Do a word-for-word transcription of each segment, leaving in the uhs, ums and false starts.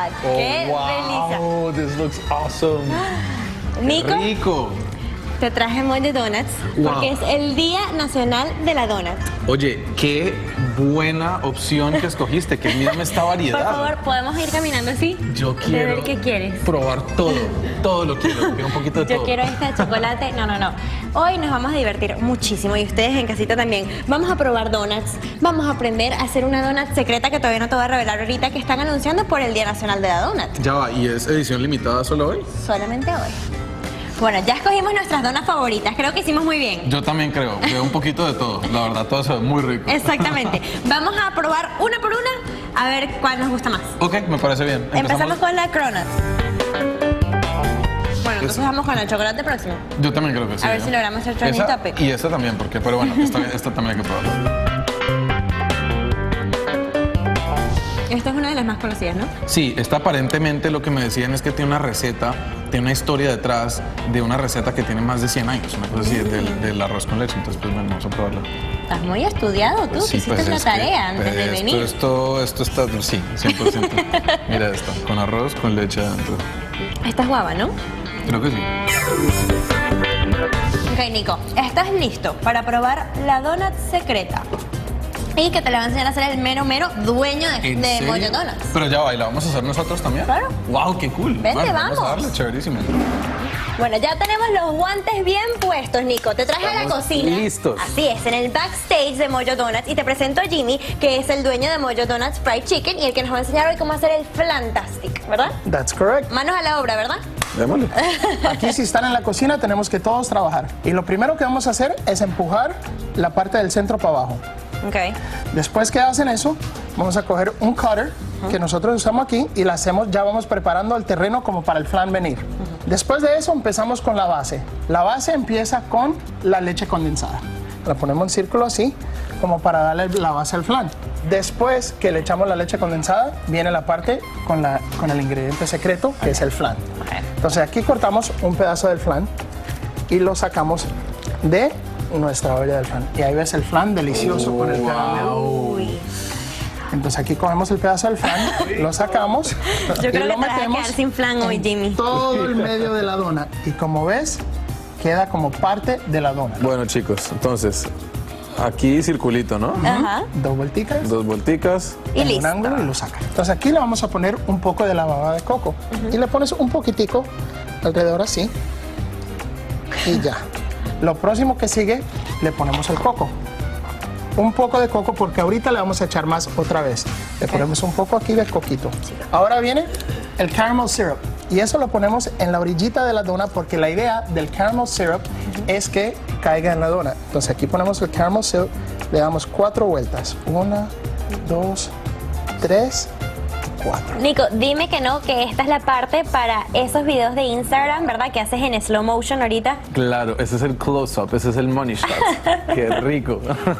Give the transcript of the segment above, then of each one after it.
God. Oh, ¡Qué delicia! wow, this looks awesome. Nico, Qué rico. te traje Mojo Donuts Wow. porque es el Día Nacional de la Donut. Oye, qué buena opción que escogiste, que mírame esta variedad. Por favor, ¿podemos ir caminando así? Yo De quiero ver qué quieres. probar todo, todo lo quiero, quiero un poquito de Yo todo. quiero esta de chocolate. No, no, no. Hoy nos vamos a divertir muchísimo y ustedes en casita también. Vamos a probar donuts. Vamos a aprender a hacer una donut secreta que todavía no te voy a revelar ahorita, que están anunciando por el Día Nacional de la Donut. Ya va, ¿y es edición limitada solo hoy? Solamente hoy. Bueno, ya escogimos nuestras donuts favoritas. Creo que hicimos muy bien. Yo también creo, veo un poquito de todo, la verdad, todo se ve muy rico. Exactamente. Vamos a probar una por una a ver cuál nos gusta más. Ok, me parece bien. Empezamos con la cronut. Bueno, entonces vamos con el chocolate próximo. Yo también creo que sí. A ver ¿eh? si logramos hacer trending Esa topic. y esta también, porque, pero bueno, esta, esta también hay que probarla. Esta es una de las más conocidas, ¿no? Sí, esta aparentemente lo que me decían es que tiene una receta, tiene una historia detrás de una receta que tiene más de cien años, una cosa así, del, del arroz con leche, entonces pues bueno, vamos a probarla. Estás muy estudiado tú, que hiciste pues, la es que, tarea antes pues, de esto, venir. Esto, esto está, sí, cien por ciento. Mira esto, con arroz, con leche adentro. Esta es guava, ¿no? Creo que sí. Ok, Nico, ¿estás listo para probar la donut secreta? Y que te la va a enseñar a hacer el mero mero dueño de, ¿En de serio? Mojo Donuts. Pero ya va, ¿y la vamos a hacer nosotros también? Claro. Wow, qué cool. Vente, Bueno, vamos. a darle, chéverísimo. Bueno, ya tenemos los guantes bien puestos, Nico. Te traje a la Estamos cocina. listos. Así es, en el backstage de Mojo Donuts. Y te presento a Jimmy, que es el dueño de Mojo Donuts Fried Chicken y el que nos va a enseñar hoy cómo hacer el Flantastic, ¿verdad? That's correct. Manos a la obra, ¿verdad? Démosle. Aquí si están en la cocina tenemos que todos trabajar. Y lo primero que vamos a hacer es empujar la parte del centro para abajo. Ok. Después que hacen eso, vamos a coger un cutter que nosotros usamos aquí y la hacemos, ya vamos preparando el terreno como para el flan venir. Después de eso empezamos con la base. La base empieza con la leche condensada. La ponemos en círculo así, como para darle la base al flan. Después que le echamos la leche condensada, viene la parte con, la, con el ingrediente secreto, que es el flan. Entonces aquí cortamos un pedazo del flan y lo sacamos de nuestra olla del flan. Y ahí ves el flan delicioso con el caramelo. Uy. Entonces aquí cogemos el pedazo del flan, lo sacamos Yo y creo lo que te vas a metemos quedar sin flan hoy, en Jimmy. todo el medio de la dona. Y como ves, queda como parte de la dona. Bueno, chicos, entonces, aquí circulito, ¿no? Ajá. Dos vuelticas. Dos volticas. Y en listo. un ángulo y lo sacas. Entonces aquí le vamos a poner un poco de la baba de coco. Y le pones un poquitico alrededor así. Y ya. Lo próximo que sigue, le ponemos el coco. Un poco de coco porque ahorita le vamos a echar más otra vez. Le ponemos un poco aquí de coquito. Ahora viene el caramel syrup. Y eso lo ponemos en la orillita de la dona porque la idea del caramel syrup es que caiga en la dona. Entonces aquí ponemos el caramel syrup, le damos cuatro vueltas. Una, dos, tres, cuatro. Nico, dime que no, que esta es la parte para esos videos de Instagram, ¿verdad? Que haces en slow motion ahorita. Claro, ese es el close-up, ese es el money shot. Qué rico.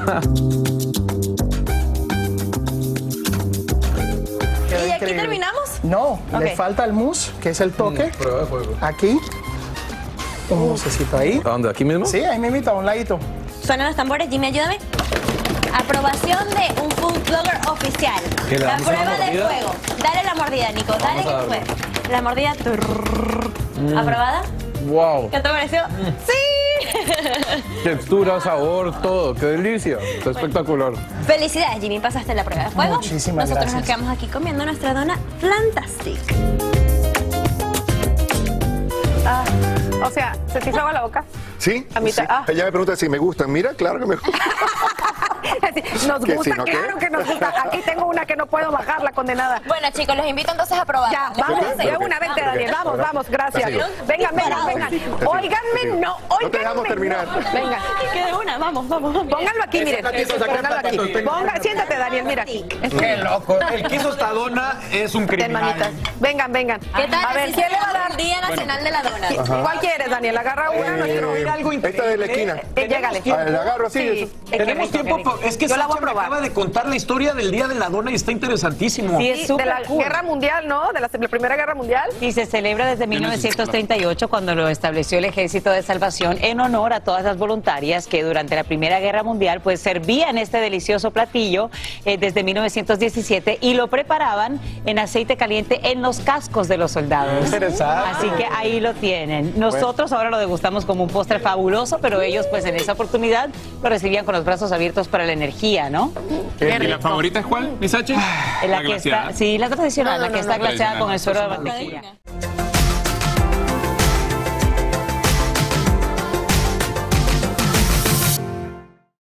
¿Y aquí terminamos? No, le Ok. falta el mousse, que es el toque. Prueba de fuego. Aquí, un mousecito ahí. ¿A dónde? ¿Aquí mismo? Sí, ahí mismito, a un ladito. Suenan los tambores, Jimmy, ayúdame. Aprobación de un food blogger oficial. ¿Que le La damos una prueba de mordida? fuego. Dale la mordida, Nico. Dale Vamos a que darle. fue. La mordida. turr. ¿Aprobada? Wow. ¿Qué te pareció? ¡Sí! Textura, sabor, todo. Qué delicia. Está espectacular. Felicidades, Jimmy. Pasaste la prueba de fuego. Muchísimas Nosotros gracias. nos quedamos aquí comiendo nuestra dona Flantastic. Ah, o sea, ¿se te hizo agua la boca? ¿Sí? A mí sí. ta- ah. Ella me pregunta si me gustan. Mira, claro que me gustan. Nos ¿Que gusta, si no qué? claro que nos gusta. Aquí tengo una que no puedo bajar, la condenada. Bueno, chicos, los invito entonces a probar. Ya, ¿Les vamos, parece? de una, vente, Daniel, vamos, vamos, gracias. Te sigo. Vengan, vengan, Te vengan. sigo. Óiganme, no, óiganme. No te dejamos terminar. no. Venga, Que de una, vamos, vamos, vamos. pónganlo aquí, miren. Pónganlo aquí. Ponga, siéntate, Daniel, mira aquí. Qué loco. El que hizo esta dona es un Ten criminal. manitas. Vengan, vengan. ¿Qué tal? A ver, si ¿quién le va a celebramos dar? el Día Nacional de la Dona? ¿Cuál quieres, Daniel? Agarra una, nuestro. Eh, algo esta de la esquina. Eh, llégale. Ah, la agarro así. Sí, eso. es que Tenemos rico, tiempo qué rico. Pero es que Yo la voy a Sacha me probar. acaba de contar la historia del Día de la Dona y está interesantísimo. Sí, Y es de súper la cool. Guerra Mundial, ¿no? De la, la Primera Guerra Mundial. Y se celebra desde mil novecientos treinta y ocho, cuando lo estableció el Ejército de Salvación, en honor a todas las voluntarias que durante la Primera Guerra Mundial pues servían este delicioso platillo eh, desde mil novecientos diecisiete y lo preparaban en aceite caliente en los cascos de los soldados. Interesante. Así que ahí lo tienen. Nosotros ahora lo degustamos como un postre fabuloso, pero ellos pues en esa oportunidad lo recibían con los brazos abiertos para la energía, ¿no? ¿Y la favorita es cuál, Misache? La, que está, sí, la tradicional, No, no, la que no, está no, glaseada tradicional. con el suero de La mantequilla. gringa.